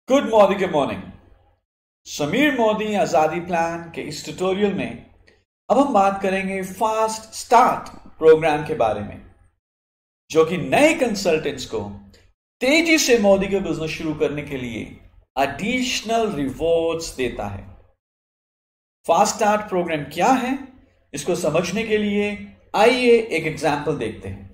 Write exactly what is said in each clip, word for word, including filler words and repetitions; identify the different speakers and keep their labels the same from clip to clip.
Speaker 1: Good morning good morning. Sameer Modi आजादी plan के इस ट्यूटोरियल में अब हम बात करेंगे फास्ट स्टार्ट प्रोग्राम के बारे में, जो कि नए कंसल्टेंट्स को तेजी से मोदी का बिजनेस शुरू करने के लिए एडिशनल रिवॉर्ड्स देता है। फास्ट स्टार्ट प्रोग्राम क्या है, इसको समझने के लिए आइए एक एग्जाम्पल देखते हैं।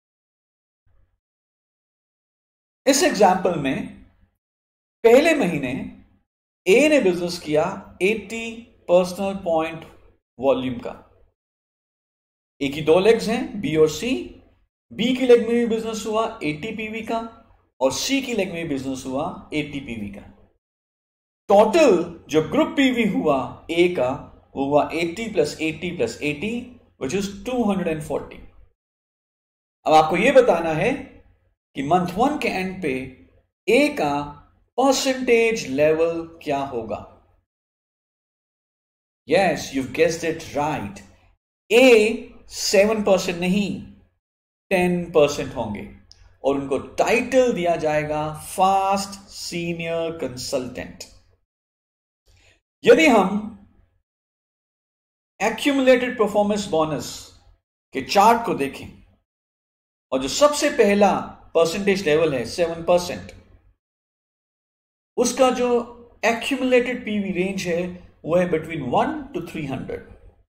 Speaker 1: इस एग्जाम्पल में पहले महीने ए ने बिजनेस किया अस्सी पर्सनल पॉइंट वॉल्यूम का। ए की दो लेग्स हैं, बी और सी। बी की लेग में भी बिजनेस हुआ अस्सी पीवी का और सी की लेग में भी बिजनेस हुआ अस्सी पीवी का। टोटल जो ग्रुप पीवी हुआ ए का वो हुआ अस्सी प्लस अस्सी प्लस अस्सी which is two hundred forty. अब आपको यह बताना है कि मंथ वन के एंड पे ए का परसेंटेज लेवल क्या होगा। Yes, you guessed it right. A seven percent नहीं टेन परसेंट होंगे और उनको टाइटल दिया जाएगा फास्ट सीनियर कंसल्टेंट। यदि हम एक्यूमुलेटेड परफॉर्मेंस बोनस के चार्ट को देखें और जो सबसे पहला परसेंटेज लेवल है सेवन परसेंट, उसका जो एक्यूमुलेटेड पीवी रेंज है वो है between one two three hundred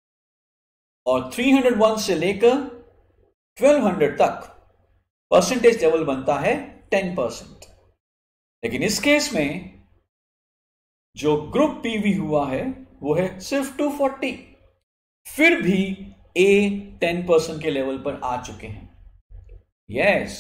Speaker 1: और थ्री हंड्रेड वन से लेकर ट्वेल्व हंड्रेड तक परसेंटेज लेवल बनता है टेन परसेंट। लेकिन इस केस में जो ग्रुप पीवी हुआ है वो है सिर्फ टू फोर्टी, फिर भी ए टेन परसेंट के लेवल पर आ चुके हैं। यस,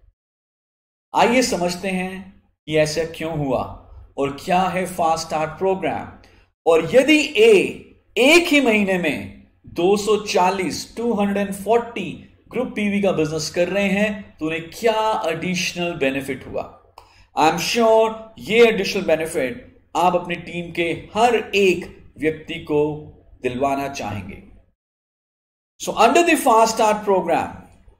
Speaker 1: आइए समझते हैं कि ऐसा क्यों हुआ और क्या है फास्ट स्टार्ट प्रोग्राम। और यदि ए एक ही महीने में दो सौ चालीस टू फोर्टी ग्रुप पीवी का बिजनेस कर रहे हैं तो उन्हें क्या एडिशनल बेनिफिट हुआ। आई एम श्योर ये एडिशनल बेनिफिट आप अपनी टीम के हर एक व्यक्ति को दिलवाना चाहेंगे। So under the fast start program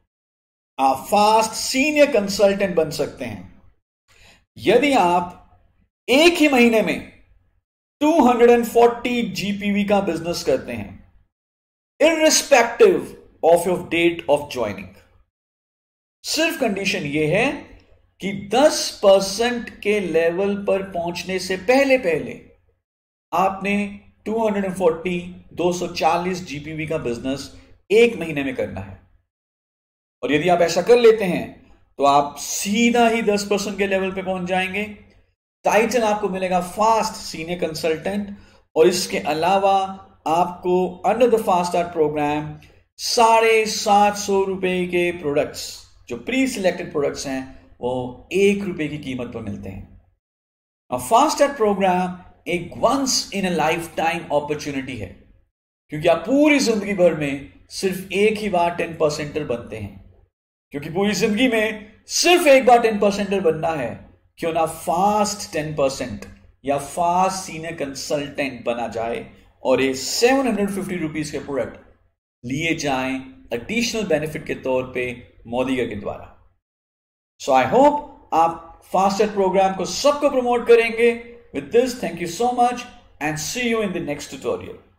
Speaker 1: आप फास्ट सीनियर कंसल्टेंट बन सकते हैं यदि आप एक ही महीने में टू फोर्टी जीपीवी का बिजनेस करते हैं irrespective of your date of joining. सिर्फ कंडीशन यह है कि टेन परसेंट के लेवल पर पहुंचने से पहले पहले आपने टू फोर्टी दो सौ चालीस जीपीवी का बिजनेस एक महीने में करना है। और यदि आप ऐसा कर लेते हैं तो आप सीधा ही टेन परसेंट के लेवल पे पहुंच जाएंगे। टाइटल आपको मिलेगा फास्ट सीनियर कंसल्टेंट और इसके अलावा आपको under the fast start program साढ़े सात सौ रुपए के प्रोडक्ट्स जो प्री सिलेक्टेड प्रोडक्ट्स हैं वो एक रुपए की कीमत पर मिलते हैं। और फास्ट स्टार्ट प्रोग्राम एक once in a lifetime opportunity है, क्योंकि आप पूरी जिंदगी भर में सिर्फ एक ही बार टेन परसेंटर बनते हैं। क्योंकि पूरी जिंदगी में सिर्फ एक बार टेन परसेंटर बनना है, क्यों ना फास्ट टेन परसेंट या फास्ट सीनियर कंसल्टेंट बना जाए और ये सेवन हंड्रेड फिफ्टी रुपीज के प्रोडक्ट लिए जाएं एडिशनल बेनिफिट के तौर पे मोदी के द्वारा। सो आई होप आप फास्ट प्रोग्राम को सबको प्रमोट करेंगे। With this, thank you so much and see you in the next tutorial.